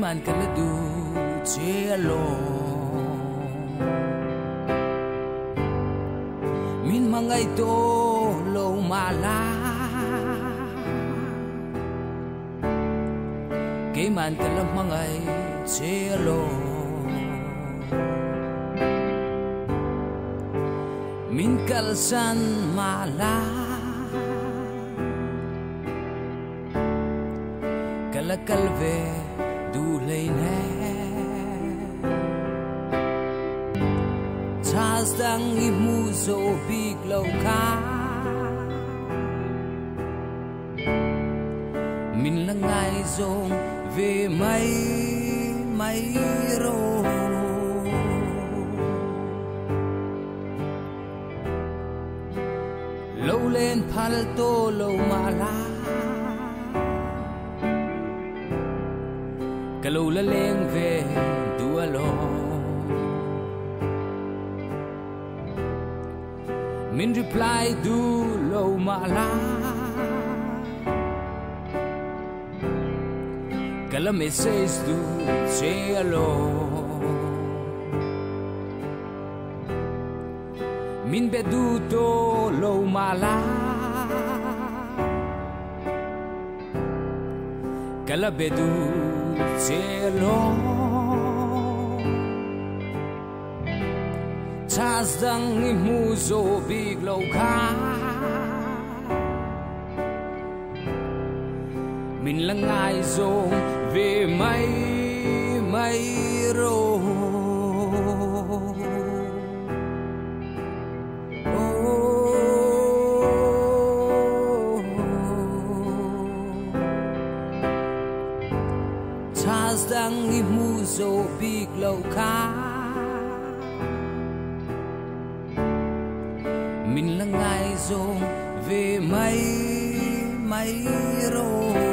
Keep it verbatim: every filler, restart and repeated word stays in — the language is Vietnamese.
man kala du che alo min mangai to lo mala ke man kala mangai che alo min kalsan mala kala kalve du leine chas dang i muzo big loka min langai zong ve mai mai ro lâu lên phal to lâu mala kalau la leng ve dua lo min reply du lo mala kala message du say hello min be du to lo mala kala be du cielo chas dang i muzo big lo ka min langai zong ve mai mai ro dang i muzo big lo ka min langai zong ve mai mai ro